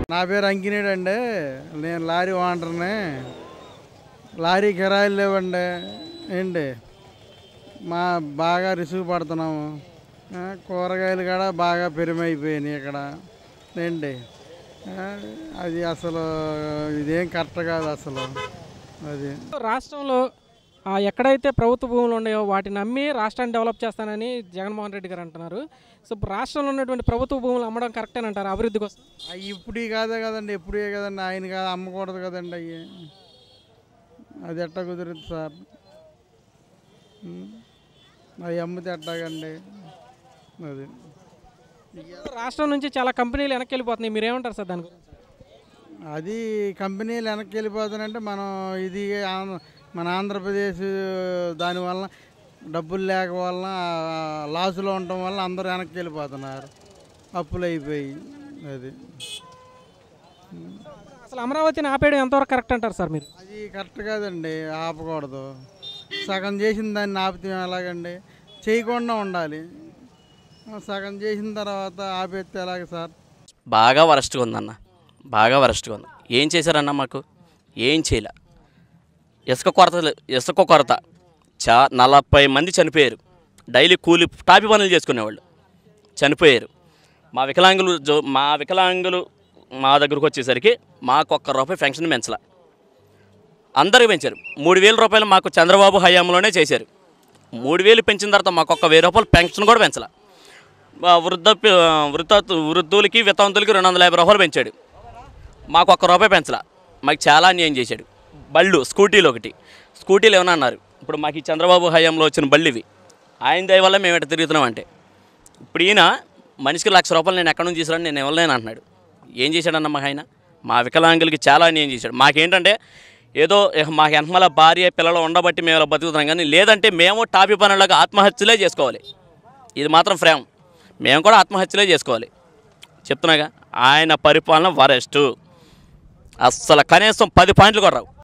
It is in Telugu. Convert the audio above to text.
నా పేరు అంకినేడు అండి. నేను లారీ ఓనర్ని. లారీ కిరాయిలు లేవండి. ఏంటి బాగా రిసుగు పడుతున్నాము. కూరగాయలు కూడా బాగా పెరిమైపోయినాయి ఇక్కడ. ఏంటి అది అసలు ఇదేం కరెక్ట్ కాదు అసలు. అది రాష్ట్రంలో ఎక్కడైతే ప్రభుత్వ భూములు ఉన్నాయో వాటిని అమ్మి రాష్ట్రాన్ని డెవలప్ చేస్తానని జగన్మోహన్ రెడ్డి గారు అంటున్నారు. సో రాష్ట్రంలో ఉన్నటువంటి ప్రభుత్వ భూములు అమ్మడం కరెక్ట్ అని అంటారు అభివృద్ధి కోసం? అవి ఇప్పుడు కాదే కదండి, ఎప్పుడే కదండి. ఆయన కాదు అమ్మకూడదు కదండి అవి. అది ఎట్టా కుదురుద్ది సార్? అవి అమ్మితే ఎట్టాగండి? అది రాష్ట్రం నుంచి చాలా కంపెనీలు వెనక్కి వెళ్ళిపోతున్నాయి, మీరేమంటారు సార్ దాని గురించి? అది కంపెనీలు వెనక్కి వెళ్ళిపోతానంటే మనం ఇది మన ఆంధ్రప్రదేశ్ దానివల్ల డబ్బులు లేక వలన లాసులో ఉండటం వల్ల అందరూ వెనక్కి వెళ్ళిపోతున్నారు, అప్పులు అయిపోయి. అది అసలు అమరావతిని ఆపేయడం ఎంతవరకు కరెక్ట్ అంటారు సార్ మీరు? అది కరెక్ట్ కాదండి, ఆపకూడదు. సగం చేసిన దాన్ని ఆపితే ఎలాగండి? చేయకుండా ఉండాలి. సగం చేసిన తర్వాత ఆపేస్తే ఎలాగ సార్? బాగా వరస్ట్గా ఉందన్న, బాగా వరస్ట్గా ఉంది. ఏం చేశారన్న? మాకు ఏం చేయలే. ఇసుక కొరత 40 మంది చనిపోయారు. డైలీ కూలి టాపి పనులు చేసుకునేవాళ్ళు చనిపోయారు. మా వికలాంగులు మా దగ్గరకు వచ్చేసరికి మాకు ₹1 పెన్షన్ పెంచలే, అందరికి పెంచారు. 3000 రూపాయలు మాకు చంద్రబాబు హయాంలోనే చేశారు. 3000 పెంచిన తర్వాత మాకు ₹1000 పెన్షన్ కూడా పెంచలే. వృద్ధులకి వితంతులకి ₹250 పెంచాడు, మాకు ₹1 పెంచలే. మాకు చాలా అన్యాయం చేశాడు. స్కూటీలు ఏమన్నా అన్నారు. ఇప్పుడు మాకు ఈ చంద్రబాబు హయాంలో వచ్చిన బళ్ళు ఇవి, ఆయన దయ వల్ల మేము ఎట్లా తిరుగుతున్నాం అంటే, ఇప్పుడు ఈయన మనిషికి ₹1,00,000 నేను ఎక్కడి నుంచి తీసుకురాను, నేను ఇవ్వలేను అంటున్నాడు. ఏం చేశాడన్న ఆయన? మా వికలాంగులకి చాలా అన్యాయం చేశాడు. మాకేంటంటే ఏదో మాకు వెనకమల భార్య పిల్లలు ఉండబట్టి మేము ఇలా బతుకుతున్నాం, కానీ లేదంటే మేము టాపీ పనులకు ఆత్మహత్యలే చేసుకోవాలి. ఇది మాత్రం ఫ్రేమ్, మేము కూడా ఆత్మహత్యలే చేసుకోవాలి. చెప్తున్నాగా, ఆయన పరిపాలన వరెస్ట్. అస్సలు కనీసం 10 పాయింట్లు కూడా రావు.